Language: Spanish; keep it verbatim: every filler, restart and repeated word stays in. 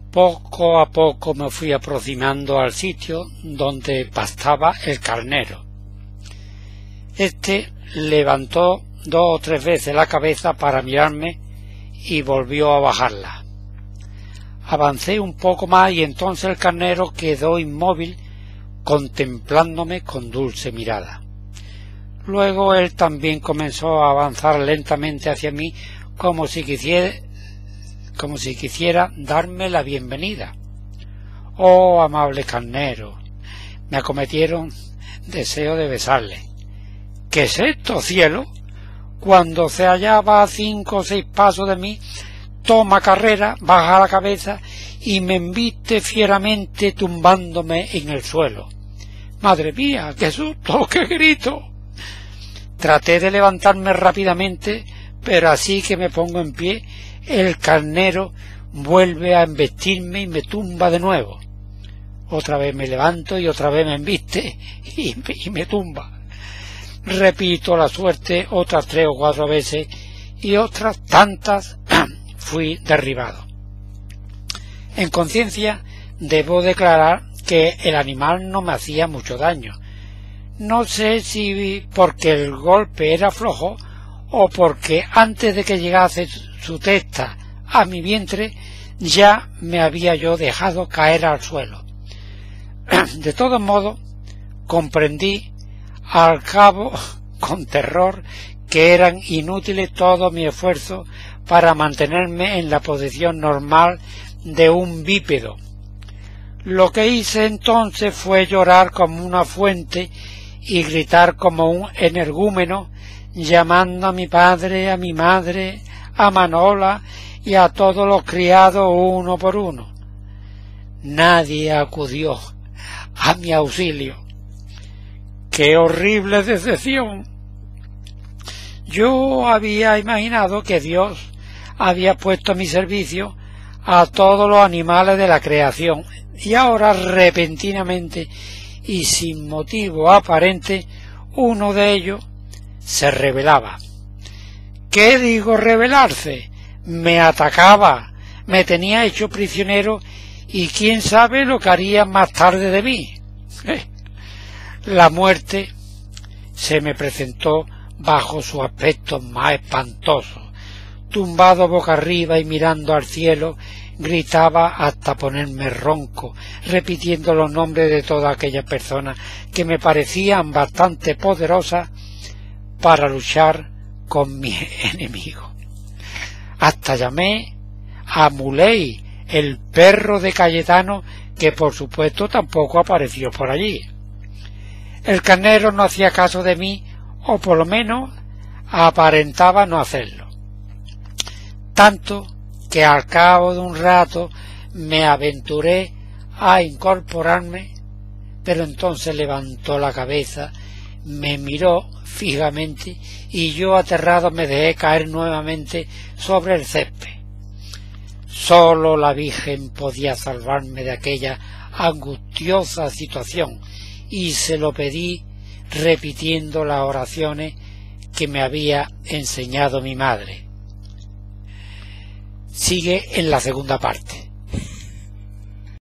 Poco a poco me fui aproximando al sitio donde pastaba el carnero. Este levantó dos o tres veces la cabeza para mirarme y volvió a bajarla. Avancé un poco más y entonces el carnero quedó inmóvil contemplándome con dulce mirada. Luego él también comenzó a avanzar lentamente hacia mí como si quisiera, como si quisiera darme la bienvenida. Oh, amable carnero, me acometieron deseo de besarle. ¿Qué es esto, cielo? Cuando se hallaba a cinco o seis pasos de mí, toma carrera, baja la cabeza y me embiste fieramente tumbándome en el suelo. ¡Madre mía, qué susto, qué grito! Traté de levantarme rápidamente, pero así que me pongo en pie, el carnero vuelve a embestirme y me tumba de nuevo. Otra vez me levanto y otra vez me embiste y me, y me tumba. Repito la suerte otras tres o cuatro veces y otras tantas fui derribado. En conciencia debo declarar que el animal no me hacía mucho daño. No sé si porque el golpe era flojo o porque antes de que llegase su testa a mi vientre ya me había yo dejado caer al suelo. De todos modos, comprendí al cabo con terror que eran inútiles todos mis esfuerzos para mantenerme en la posición normal de un bípedo. Lo que hice entonces fue llorar como una fuente y gritar como un energúmeno, llamando a mi padre, a mi madre, a Manola y a todos los criados uno por uno. Nadie acudió a mi auxilio. ¡Qué horrible decepción! Yo había imaginado que Dios había puesto a mi servicio a todos los animales de la creación y ahora repentinamente y sin motivo aparente uno de ellos se rebelaba. ¿Qué digo rebelarse? Me atacaba, me tenía hecho prisionero y quién sabe lo que haría más tarde de mí. ¿Eh? La muerte se me presentó bajo su aspecto más espantoso. Tumbado boca arriba y mirando al cielo, gritaba hasta ponerme ronco, repitiendo los nombres de todas aquellas personas que me parecían bastante poderosas para luchar con mis enemigos. Hasta llamé a Muley, el perro de Cayetano, que por supuesto tampoco apareció por allí. El carnero no hacía caso de mí, o por lo menos aparentaba no hacerlo. Tanto que al cabo de un rato me aventuré a incorporarme, pero entonces levantó la cabeza, me miró fijamente y yo aterrado me dejé caer nuevamente sobre el césped. Sólo la Virgen podía salvarme de aquella angustiosa situación y se lo pedí repitiendo las oraciones que me había enseñado mi madre. Sigue en la segunda parte.